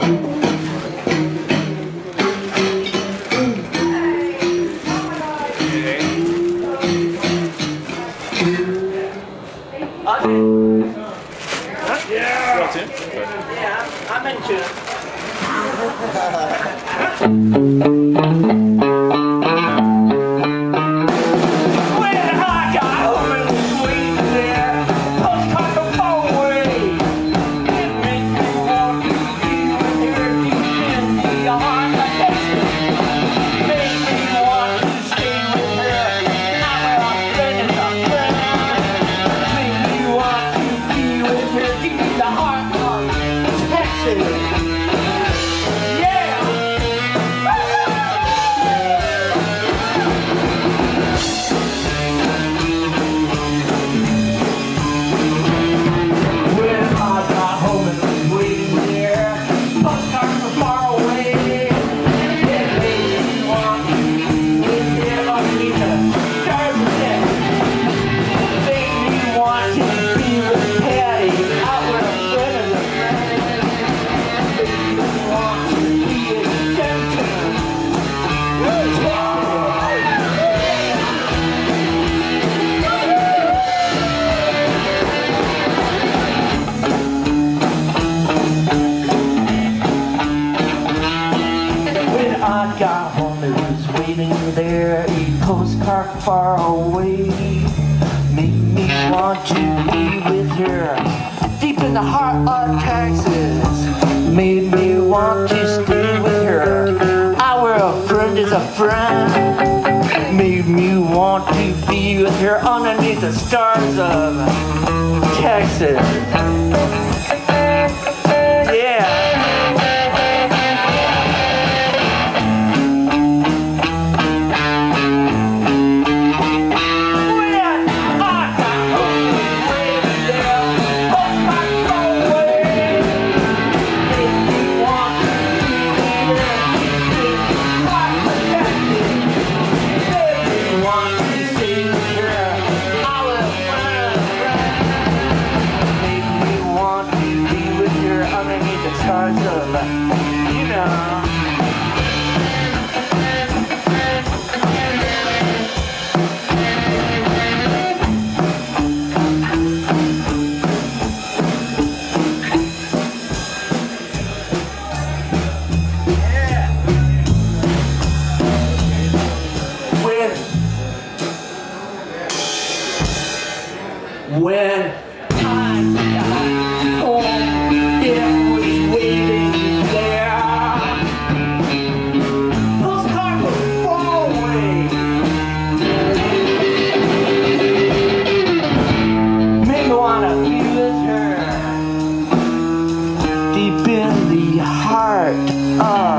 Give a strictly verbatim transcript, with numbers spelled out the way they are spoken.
Yeah. Yeah, I'm into it. I got home, it was waiting there, a postcard far away. Made me want to be with her, deep in the heart of Texas. Made me want to stay with her, our a friend is a friend. Made me want to be with her underneath the stars of Texas. Yeah. When I got home, it was waiting there. Postcard was far away. Made me wanna be with her, deep in the heart of